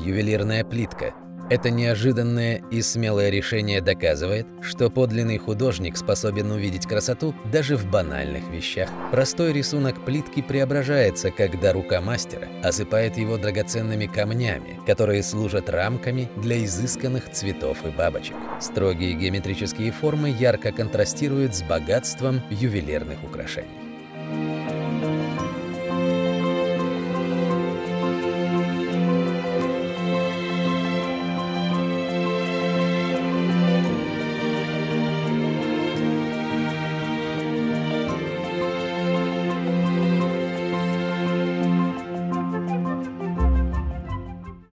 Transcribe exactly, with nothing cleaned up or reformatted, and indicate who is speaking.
Speaker 1: ювелирная плитка. Это неожиданное и смелое решение доказывает, что подлинный художник способен увидеть красоту даже в банальных вещах. Простой рисунок плитки преображается, когда рука мастера осыпает его драгоценными камнями, которые служат рамками для изысканных цветов и бабочек. Строгие геометрические формы ярко контрастируют с богатством ювелирных украшений.